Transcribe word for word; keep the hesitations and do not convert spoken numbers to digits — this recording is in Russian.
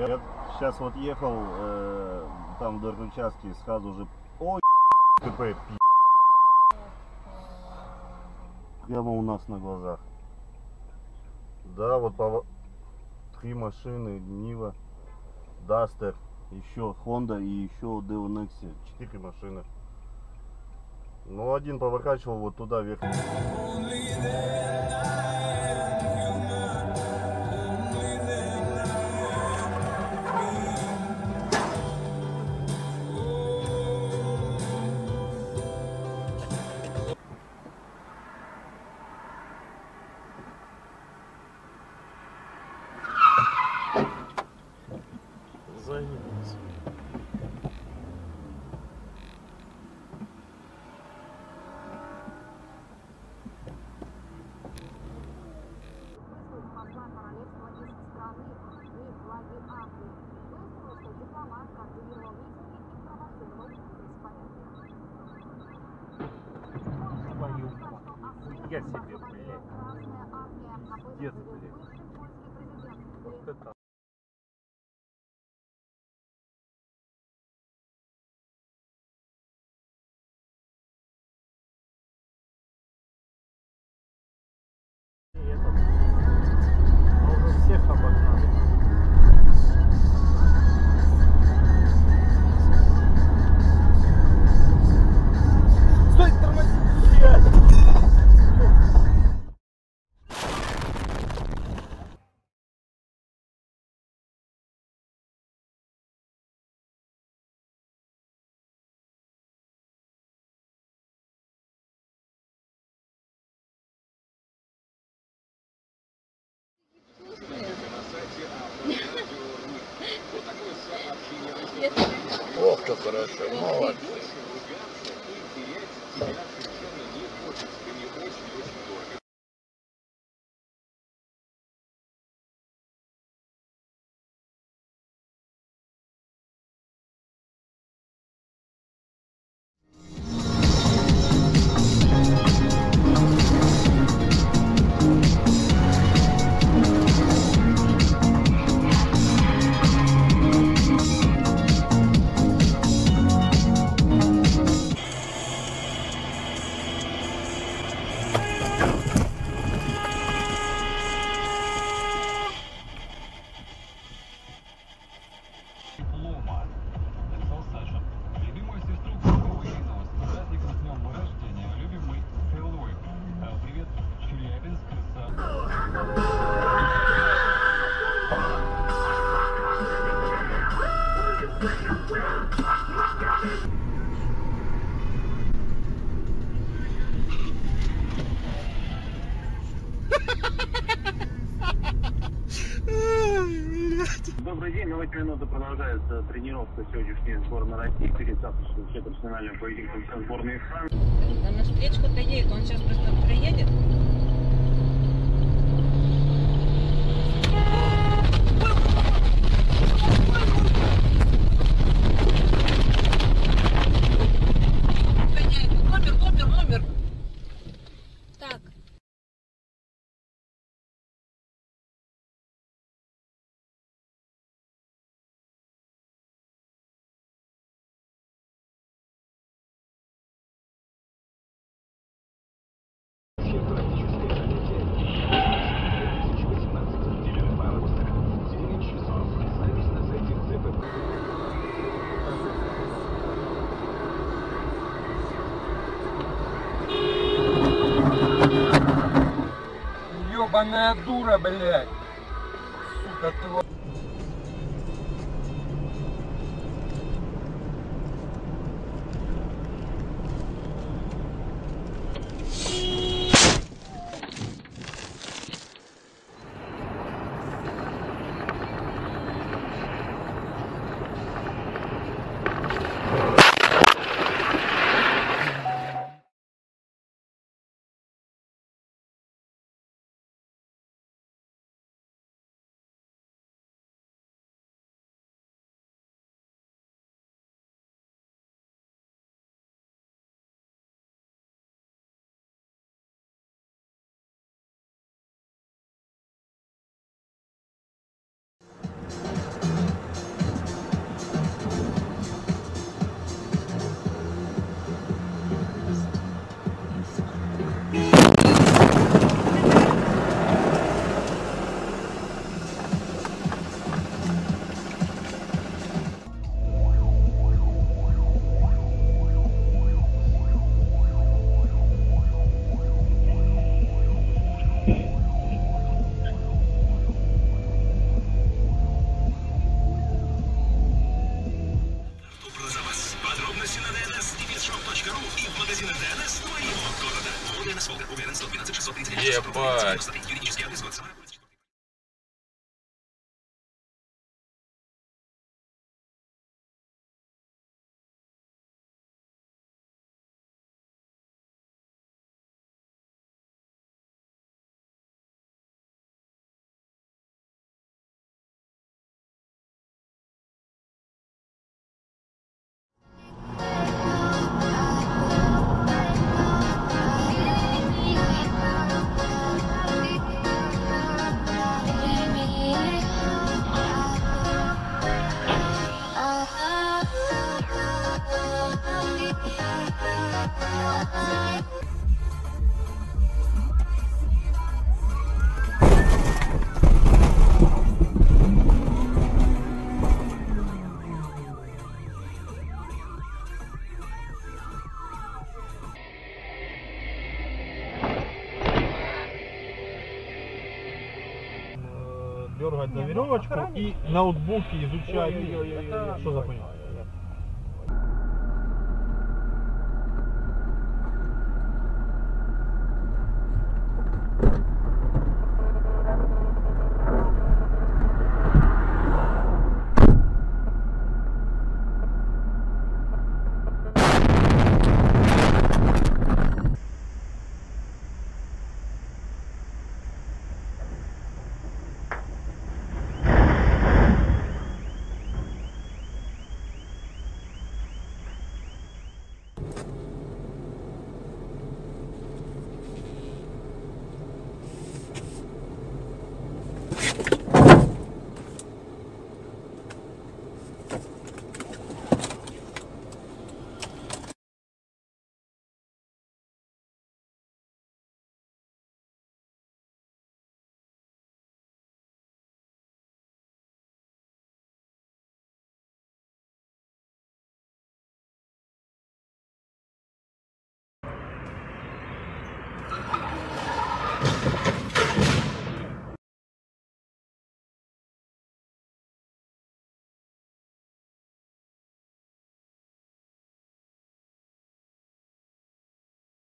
Я сейчас вот ехал э, там вдоль участки, сразу же, ой, ТП, пи***. Прямо у нас на глазах. Да, вот по... три машины, Нива, Дастер, еще Honda и еще Део Некси. Четыре машины. Ну, один поворачивал вот туда вверх. Заебись. Твою мать, я себе, блядь. Пиздец, блядь. Вот это. Этот. Мы уже всех обогнали. Стой, тормози, блядь! Ох, как хорошо, молодец. Добрый день, на эти минуты продолжается тренировка сегодняшней сборной России перед завтрашним четвертьфинальным поединком со сборной Франции. Да на встречку-то едет, он сейчас просто приедет. Номер, номер, номер. Так. Ёбаная дура, блядь. Сука, тварь. Ебать. Дергать за веревочку и ноутбуки изучать. Что за хуйня?